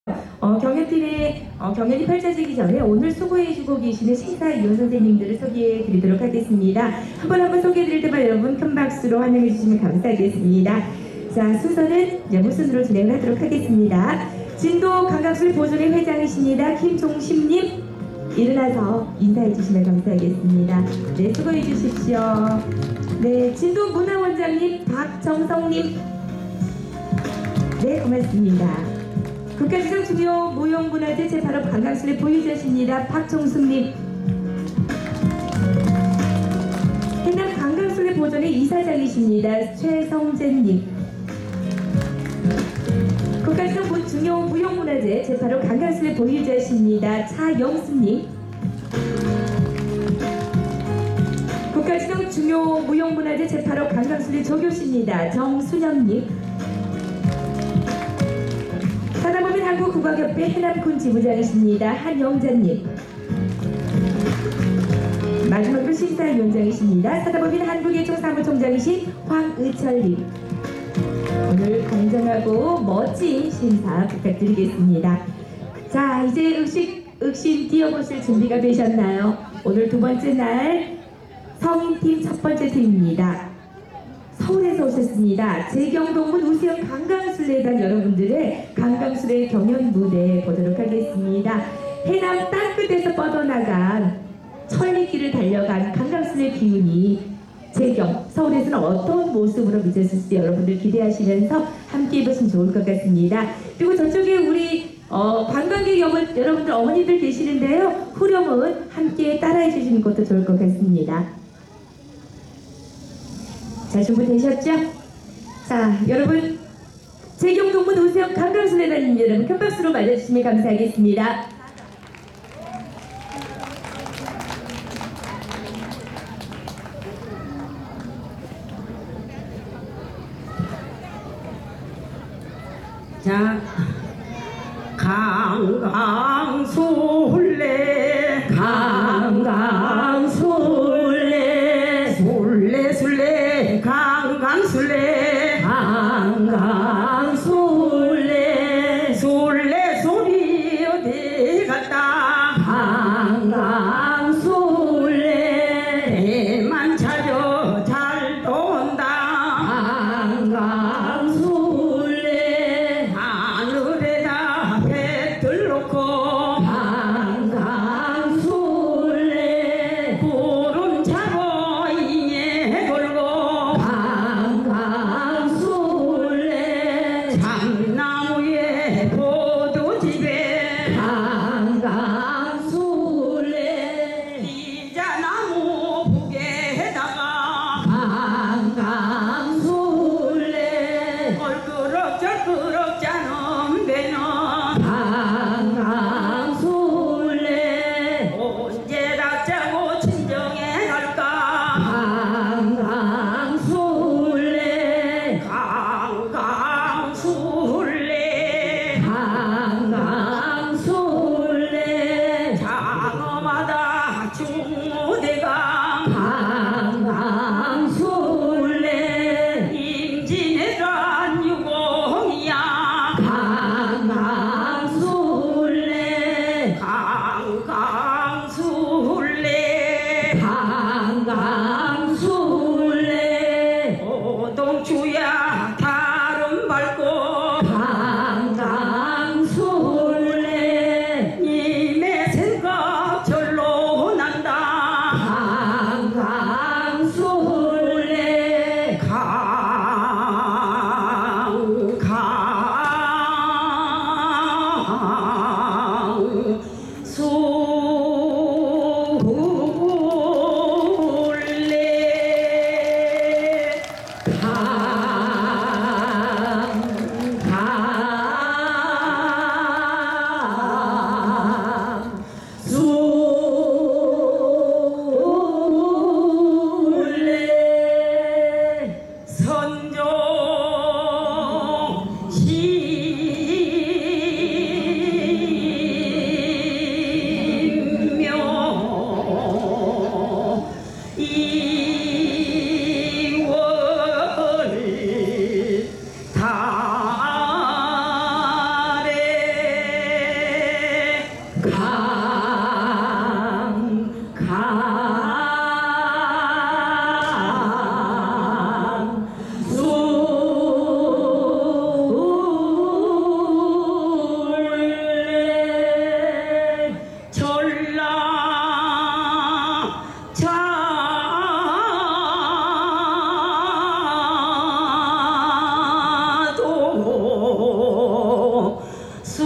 경연이 펼쳐지기 전에 오늘 수고해주고 계시는 심사위원 선생님들을 소개해드리도록 하겠습니다. 한 번 소개해드릴 때마다 여러분 큰 박수로 환영해주시면 감사하겠습니다. 자, 순서는 이제 무순으로 진행을 하도록 하겠습니다. 진도 관광술 보존회 회장이십니다. 김종심님, 일어나서 인사해주시면 감사하겠습니다. 네, 수고해주십시오. 네, 진도 문화원장님 박정성님, 네, 고맙습니다. 국가지정 중요 무형문화재 제8호 관광술의 보유자십니다. 박종숙님, 해남 관광술의 보존의 이사장이십니다. 최성재님, 국가지정 중요 무형문화재 제8호 관광술의 보유자십니다. 차영수님, 국가지정 중요 무형문화재 제8호 관광술의 조교십니다. 정순영님, 사단법인 한국국악협회 해남군 지부장이십니다. 한영자님, 마지막으로 심사위원장이십니다. 사단법인 한국예총 사무총장이신 황의철님, 오늘 공정하고 멋진 심사 부탁드리겠습니다. 자, 이제 윽신 뛰어보실 준비가 되셨나요? 오늘 두 번째 날 성인팀 첫 번째 팀입니다. 서울에서 오셨습니다. 재경동문 우수형 강강술래단 여러분들의 강강술래 경연 무대 보도록 하겠습니다. 해남 땅끝에서 뻗어나간 천리길을 달려간 강강술래 기운이 재경, 서울에서는 어떤 모습으로 빚어질지 여러분들 기대하시면서 함께 해보시면 좋을 것 같습니다. 그리고 저쪽에 우리 관광객 여러분들 어머니들 계시는데요. 후렴은 함께 따라해 주시는 것도 좋을 것 같습니다. 자, 준비되셨죠? 자, 여러분 재경동문 우수형 강강술래단입니다. 여러분 큰 박수로 맞아주시면 감사하겠습니다. 자, 강강술래 강강술래 술래 강강술래 강강술래 술래 소리 어디 갔다 강강술래 배만 찾아 잘 돈다 강강술래 하늘에다 배들 놓고 강강술래 구름 차고 이에 걸고 강강술래 참나무에 보도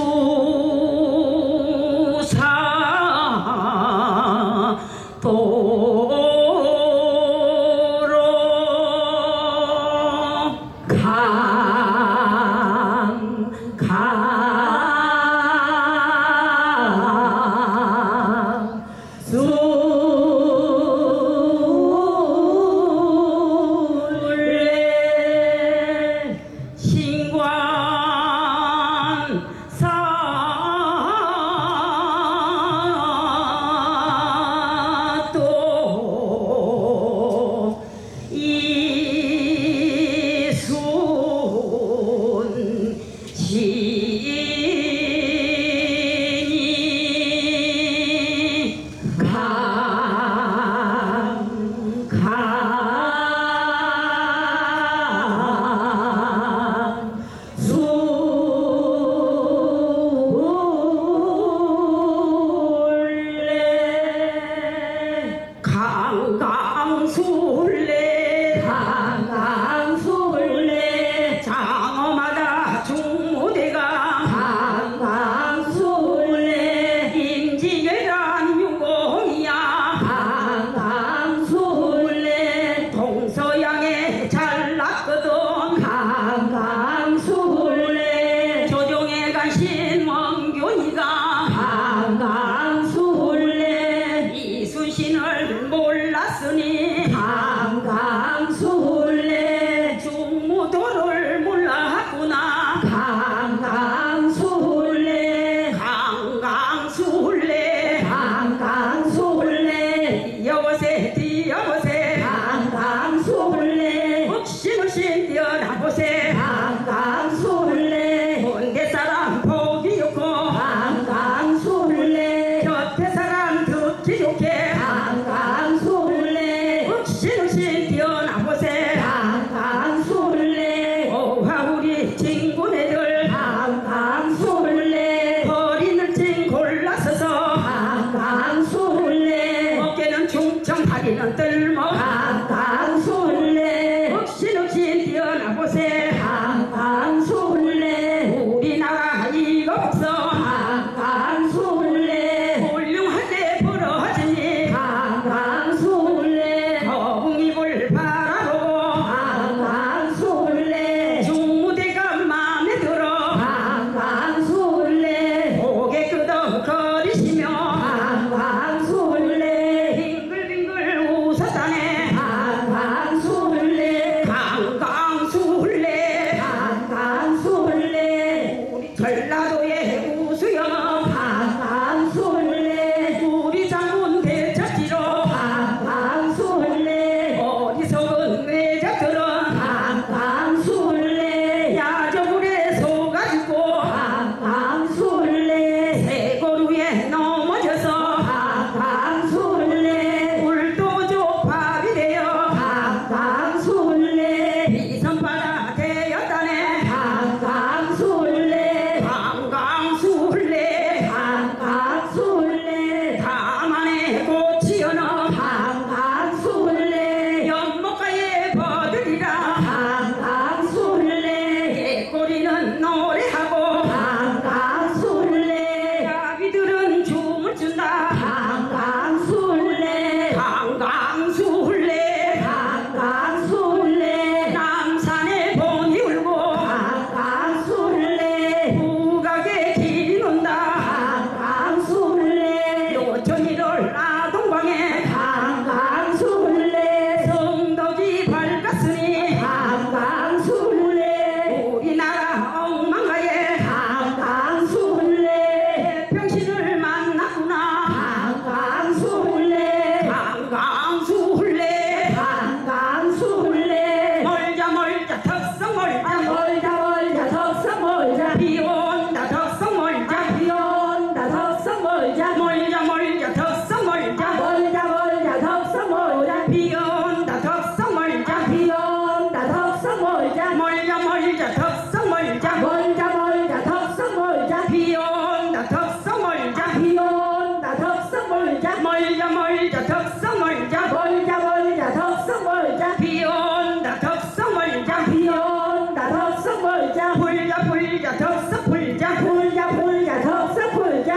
수사 도로 술래 신관 사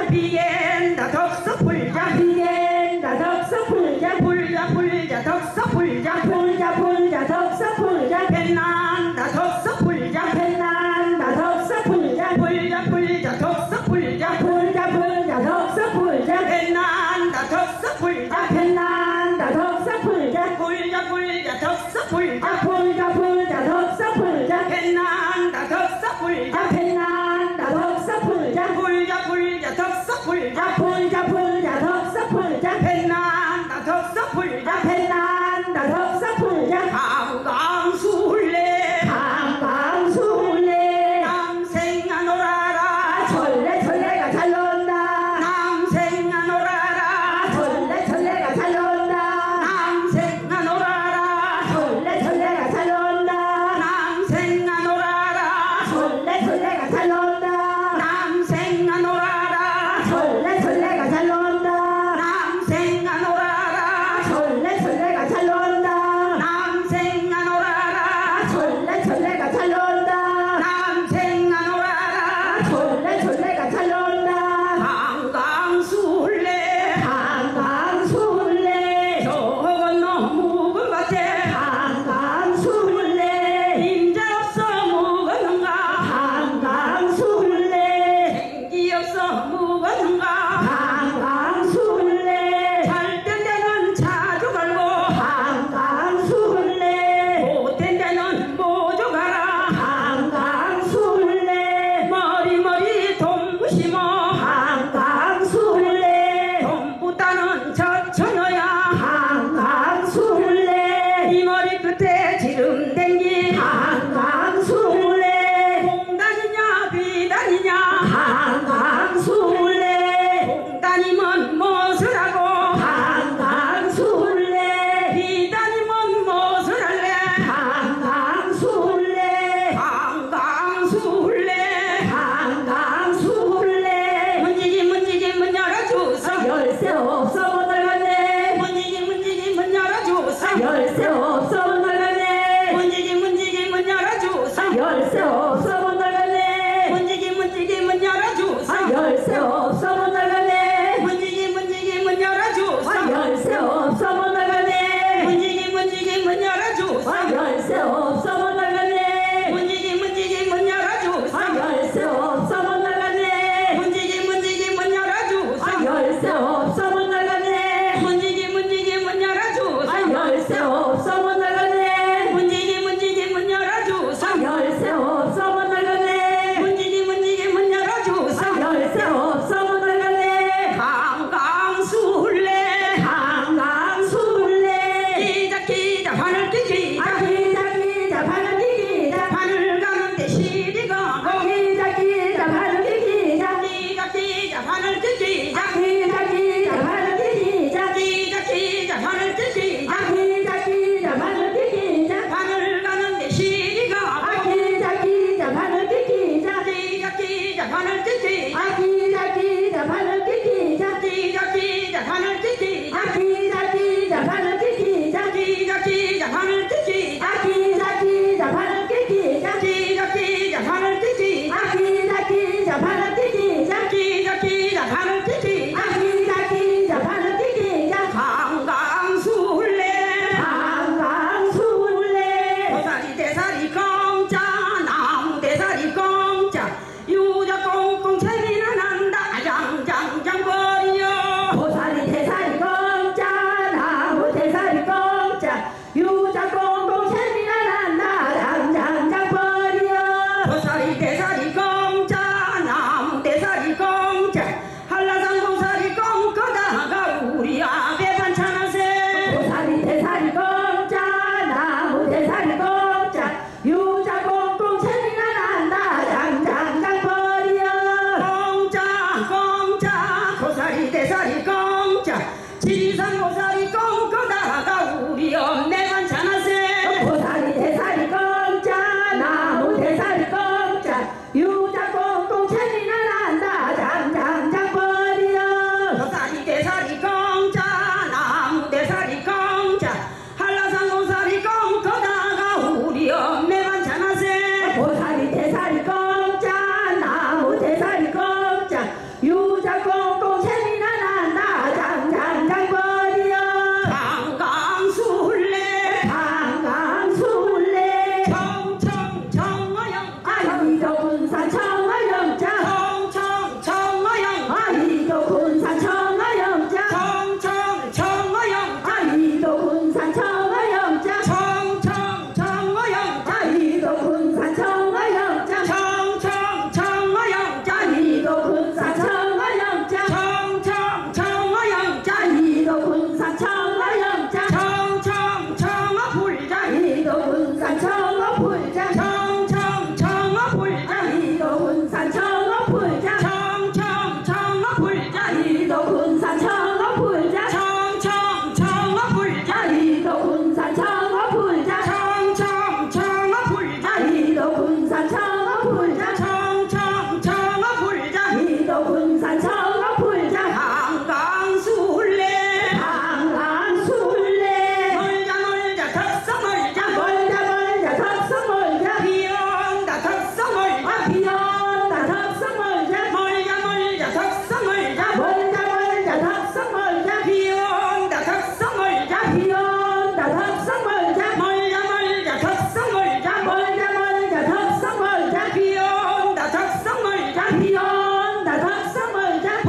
비엔다 덕서 불자 비엔다 덕서 불자 불자 덕서 불자 불자 덕서 불자 뱃난다 덕서 불자 뱃난다 덕서 불자 불자 덕서 불자 불자 덕서 불자 뱃난다 덕서 불자 뱃난다 덕서 불자 불자 덕서 불자 불자 덕서 불자 뱃난다 덕서 불자 뱃난다 덕서 불자 불자 덕서 불자 불자 덕서 불자 뱃난다 덕서 불자 뱃난다 덕서 불자 강강술래 강강술래 남생아 놀아라 절레가 잘 논다 남생아 놀아라 절레가 잘 논다 남생아 놀아라 절레가 잘 논다 남생아 놀아라 절레가 잘 논다 남생아 놀아라 절레가 잘 논다 남생아 놀아라 절레가 잘 논다 남생아 놀아라 절레가 잘 논다 남생아 놀아라 절레가 잘 논다 강강술래 강강술래 저건 너무 것 같아 강강술래 인자 없어 묵었는가 강강술래 생기 없어 묵었는가 강강술래 잘된 데는 자주 갈고 강강술래 못된 데는 모조 가라 강강술래 머리 동무심어 강강술래 동부 따는 저처녀야 강강술래 이 머리 끝에 지름 댕기 강강술래 공단이냐 비단이냐 강강술래 공단이면 무엇을 하고 강강술래 비단이면 무엇을 할래 강강술래 강강술래 강강술래 문지기 문 열어주소 열쇠 없어 못 나가네 문지기 문 열어주소 열쇠 없어 못 나가네 문지기 문 열어주소 열쇠 없어 못 나가네 문지기 문 열어주소 열쇠 없어 못 나가네 문지기 문 열어주소 열쇠 없어 못 나가네 문지기 문 열어주소 열쇠 없어 못 나가네 문지기 문 열어주소 열쇠 없어 못 나가네 문지기 문 열어주소 열쇠 없어 못 나가네 문지기 문 열어주소 열쇠 없어 못 나가네 문지기 문 열어주소 열쇠 없어 못 나가네 문지기 문 열어주소 열쇠 없어 못 나가네 강강술래 강강술래 기자 바늘 끼기자 기자 바늘 기자 바늘 가는데 시리 가고 기자 바늘 기자 기자 바늘 끼기자 기자 바늘 기자 기자 바늘 끼기자 기자 바늘 기자 바늘 가는데 시리 가고 기자 바늘 기자 기자 바늘 끼기자 기자 바늘 기자 기자 바늘 끼기자 기자 바늘 기자 기자 바늘 끼기자 기자 바늘 기자 기자 바늘 끼기자 기자 바늘 기자 기자 바늘 끼기자 기자 바늘 기자 강강술래 강강술래 고사리 대사리 공짜 나무 대사리 공짜 유자 꽁꽁 재미나 난다 아장장장 버려 고사리 대사리 공짜 나무 대사리 공짜 유자 꽁꽁 재미나 난다 장장장 버려 고사리 대사리 공짜 나무 대사리 공짜 한라산 고사리 꽁거다가 우리 아베 반찬하세 고사리 대사리 공짜 나무 대사리 공짜 유자 꽁꽁 재미나 난다 장장장 버려 공짜 고사리 대사리 공짜 지리산 고사리 꽁거다가 우리 엄매 반찬하세 고사리 대사리 공짜 나무 대사리 공짜 유자 꽁꽁 재미나 난다 장장장 버려 고사리 대사리 공짜 나무 대사리 공짜 한라산 고사리 꽁거다가 우리 엄매 반찬하세 고사리 대사리 공짜 나무 대사리 공짜 유자 꽁꽁 한성어 풀자 한강술래 한강술래 멀자 멀자 덕성 멀자 멀자 멀자 덕성 멀자 비온다 덕성 멀자 비온다 덕성 멀자 멀자 멀자 덕성 멀자 멀자 멀자 덕성 멀자 비온다 덕성 멀자 비온다 덕성 멀자 멀자 멀자 덕성 멀자 멀자 멀자 덕성 멀자 비온다 덕성 멀자 비온다 덕성 멀자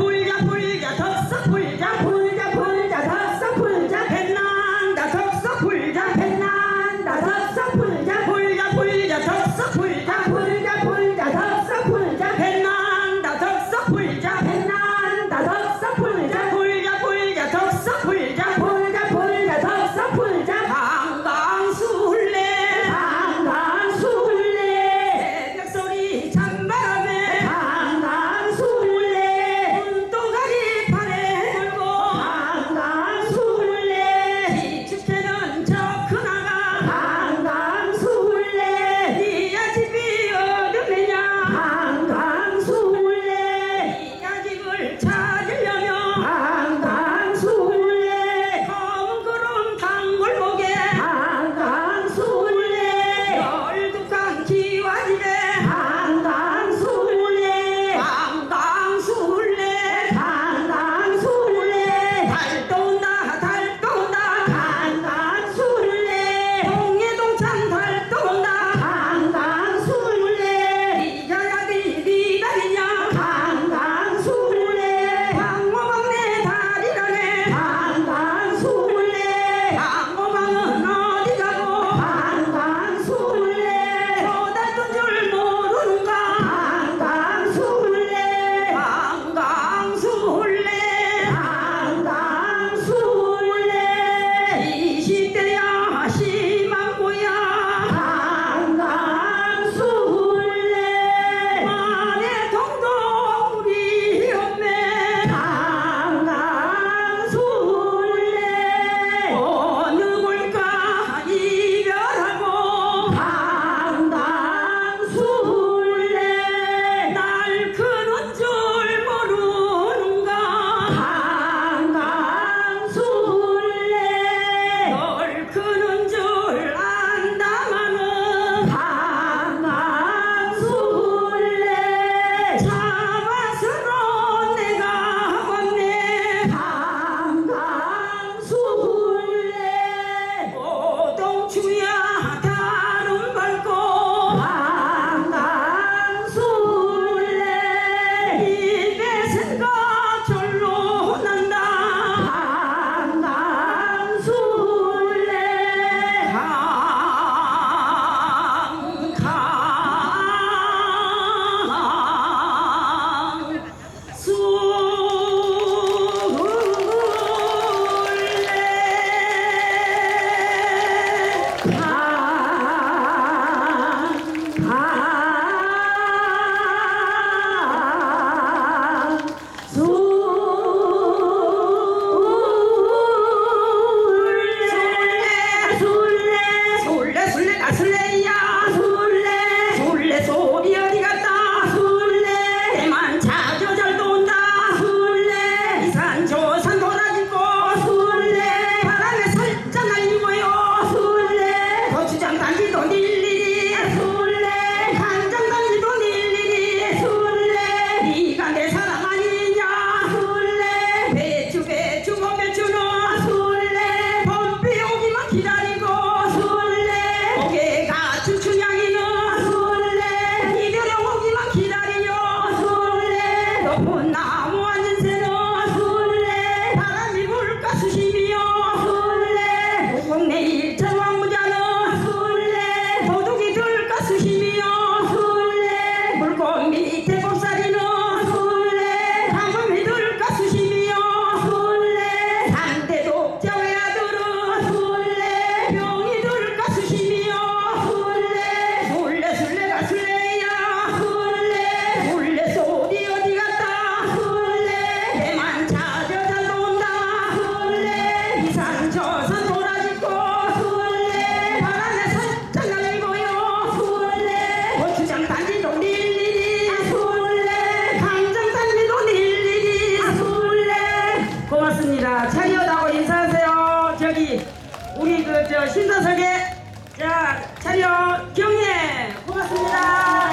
일어서게. 자, 차렷 경례. 고맙습니다.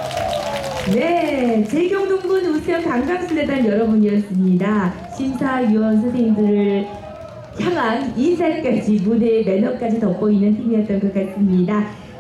네, 재경동군 우수영 강강술래단 여러분이었습니다. 심사위원 선생님들을 향한 인사까지 무대의 매너까지 돋보이는 팀이었던 것 같습니다.